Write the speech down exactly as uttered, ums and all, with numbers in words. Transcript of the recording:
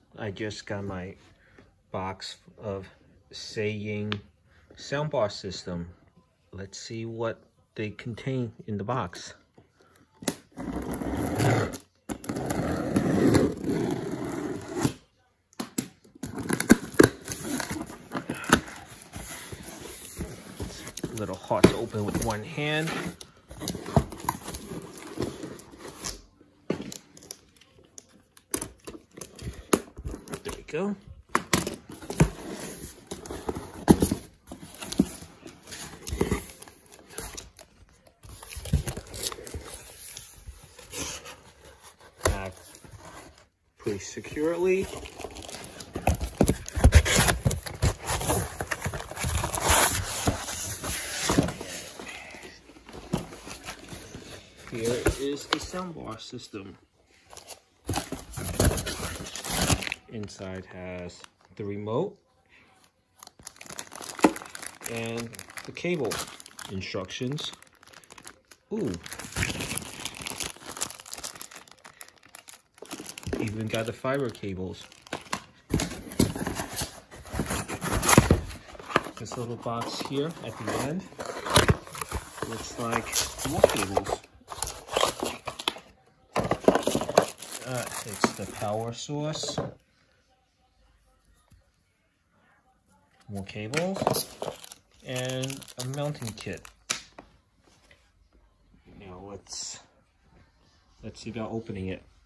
I just got my box of Saiyin Sound Bar system. Let's see what they contain in the box. It's a little hard to open with one hand. There we go. Pretty securely. Here is the soundbar system. Inside has the remote and the cable instructions. Ooh. Even got the fiber cables. This little box here at the end looks like more cables. Uh, it's the power source. More cables and a mounting kit. Now let's let's see about opening it.